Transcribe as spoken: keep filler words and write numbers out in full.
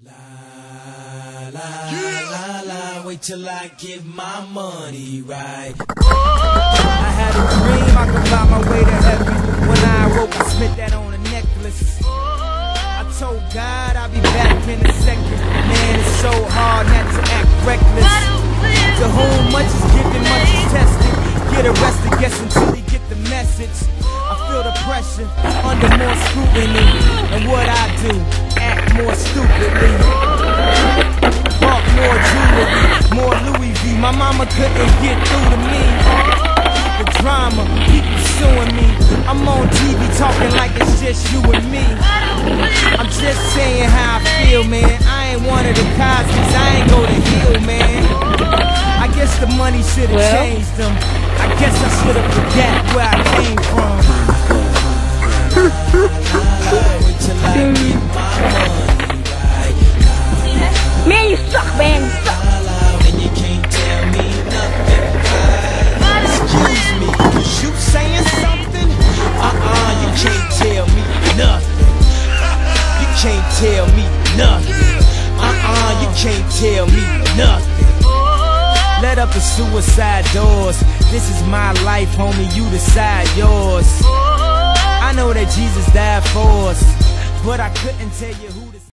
La la yeah. la la, wait till I get my money right. I had a dream I could buy my way to heaven. When I awoke, I spent that on a necklace. I told God I'll be back in a second. Man, it's so hard not to act reckless. To whom much is given, much is tested. Get arrested, guess until he get the message. I feel the pressure under more scrutiny. And what I do, act more stupidly. Bought more jewelry, more Louis V. My mama couldn't get through to me. The drama, people suing me. I'm on T V talking like it's just you and me. I'm just saying how I feel, man. I ain't one of the Cosby's, I ain't go to Hill, man. I guess the money should've well. changed them. I guess I should've forgot where I came from. Man, you suck, man. You suck. And you can't tell me nothing. Excuse me, was you saying something? Uh-uh, you can't tell me nothing. You can't tell me nothing. Uh-uh, you can't tell me nothing. Let up the suicide doors. This is my life, homie, you decide yours. I know that Jesus died for us, but I couldn't tell you who to